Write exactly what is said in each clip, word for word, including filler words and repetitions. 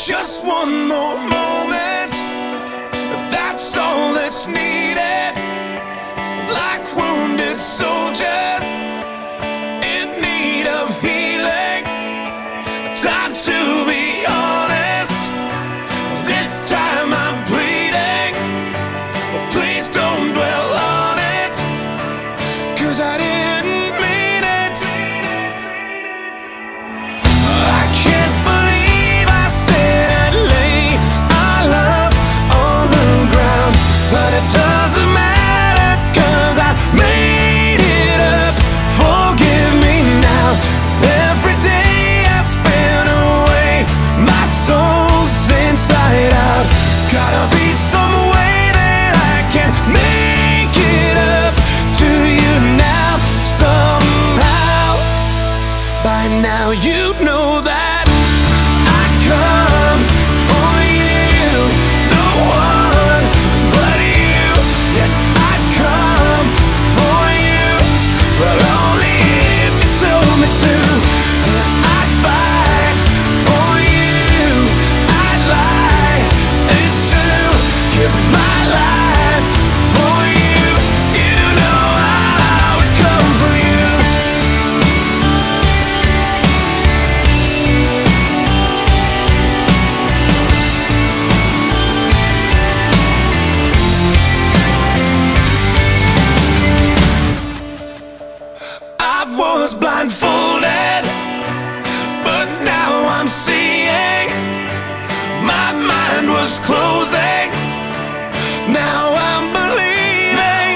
Just one more moment, that's all that's needed. Like wounded soldiers in need of healing. Time to be honest, this time I'm bleeding. Please don't dwell on it, 'cause I didn't mean it. I can't believe I said I'd lay our love on the ground, but it doesn't matter, 'cause I made it up. Forgive me now. Every day I spend away, my soul's inside out. Gotta be some way that I can make it up to you now. Somehow, by now you know that I come for you. No one but you. Yes, I'd come for you, but only if you told me to. And I'd fight for you. I'd lie, it's true. Give my life for you. You know I'll always come for you. I was blindfolded, but now I'm seeing. My mind was closing, now I'm believing.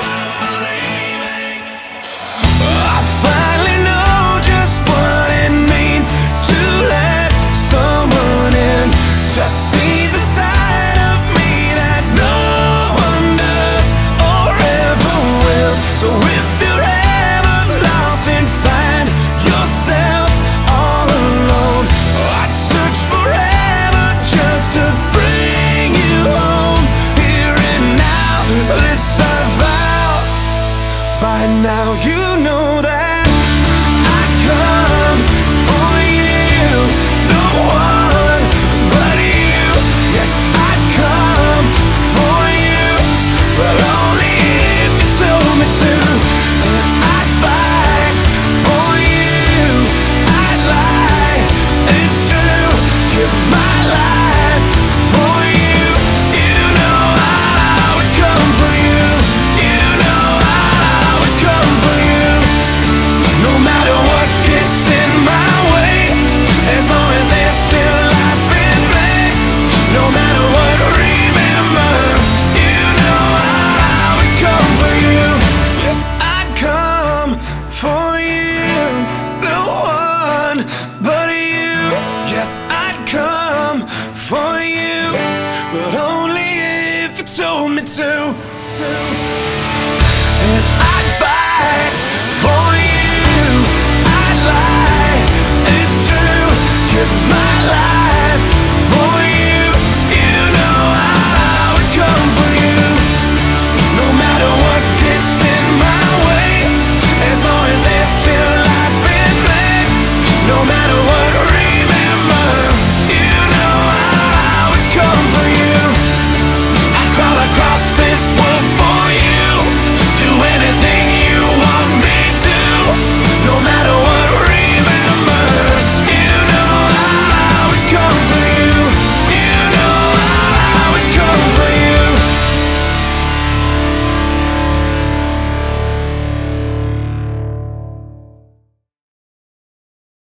I finally know just what it means to let someone in, to see the side of me that no one does or ever will. So if you're ever lost and find yourself all alone, I'd search forever just to bring you home, here and now. This I vow. By now you know that I come for you. No one but you. Yes, I'd come for you, but only if you told me to. And I'd fight for you. I'd lie, it's true. Give my life for you. You know I'll always come for you. You know I'll always come for you. No matter what gets in my way, as long as there's still life in me. No matter what, remember, you know I'll always come for you. Yes, I'd come for you. No one but you. Yes, I'd come for you, but only if you told me to. And I'd fight for you. I'd lie, it's true. Give my life